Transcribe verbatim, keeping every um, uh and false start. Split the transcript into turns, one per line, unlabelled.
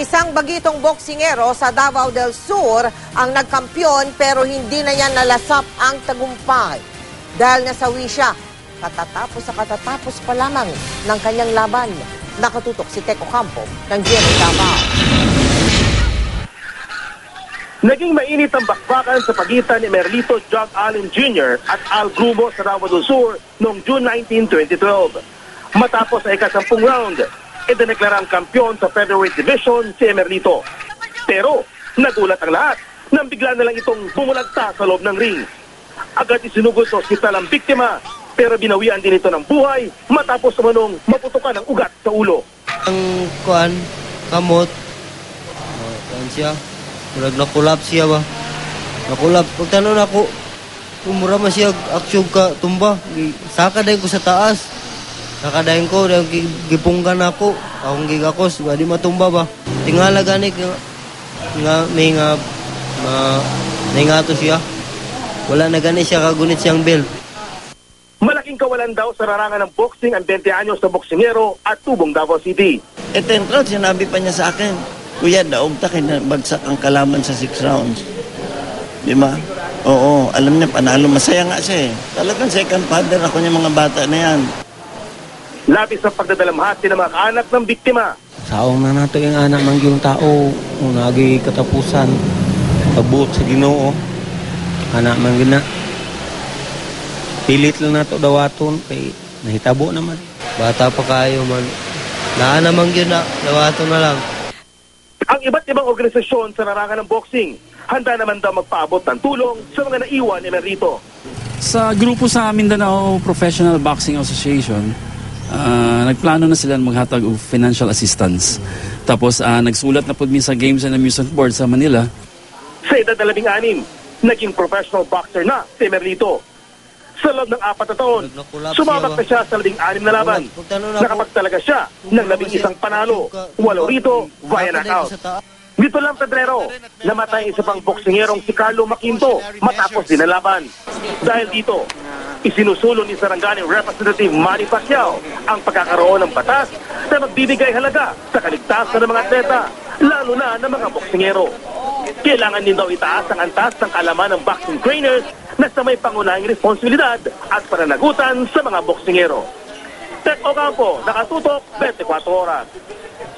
Isang bagitong boksingero sa Davao del Sur ang nagkampiyon pero hindi na niya nalasap ang tagumpay. Dahil nasawi siya, katatapos sa katatapos pa lamang ng kanyang laban. Nakatutok si Teco Campo ng G M A Davao.
Naging mainit ang bakbakan sa pagitan ni Merlito Jog Allen Junior at Al Grumo sa Davao del Sur noong June nineteenth, twenty twelve. Matapos sa ikasampung round, idineklarang kampiyon sa featherweight division si Merlito. Pero nagulat ang lahat nang bigla na lang itong bumulagta sa loob ng ring. Agad isinugod sa ospital ang biktima pero binawian din ito ng buhay matapos namanong maputukan ng ugat sa ulo.
Ang kuan, kamot, uh, kuan siya, murag nakulap siya ba? Nakulap. Pagtanong ako, umura man siya aksyon ka tumba. Sakadayin ko sa taas. Sakadayin ko, gipunggan ako. Akong gigakos, di matumba ba? Tingala gani nga may nga ma, may nga to siya. Wala na gani siya kagunit siyang belt.
Malaking kawalan daw sa larangan ng boxing ang twenty anyos na boksingero at tubong Davao City.
At ten rounds, sinabi pa niya sa akin, Kuya, daog takin na bagsak ang kalaman sa six rounds. Di ba? Oo, alam niya, panalo. Masaya nga siya eh. Talagang second father ako niya mga bata na yan.
Labis ang pagdadalamhati ng mga anak ng biktima.
Saong na nato yung anak ng yung tao, nagi katapusan, abot sa Ginoo, anak man gina. Pilit lang nato dawaton, kay nahitabo naman.
Bata pa kayo man. Laan naman yun na, dawaton na lang.
Ang iba't ibang organisasyon sa larangan ng boxing, handa naman daw magpaabot ng tulong sa mga naiwan ni Merlito.
Sa grupo sa Mindanao Professional Boxing Association, uh, nagplano na sila maghatag of financial assistance. Tapos uh, nagsulat na po din sa Games and Amusement Board sa Manila.
Sa edad na labing anim, naging professional boxer na si Merlito. Sa loob ng apat na taon, sumabak na siya sa labing anim na laban. Nakapagtalaga siya ng labing isang panalo, walo rito via knockout. Dito lang Pedrero, namatay isa pang boksingerong si Carlo Maquinto matapos din ang laban. Dahil dito, isinusulong ni Sarangani Representative Manny Pacquiao ang pagkakaroon ng batas na magbibigay halaga sa kaligtasan ng mga atleta, lalo na ng mga boksingero. Kailangan din daw itaas ang antas ng kalaman ng boxing trainers na sa may pangunahing responsibilidad at pananagutan sa mga boksingero. Teco Campo, nakatutok, twenty-four oras.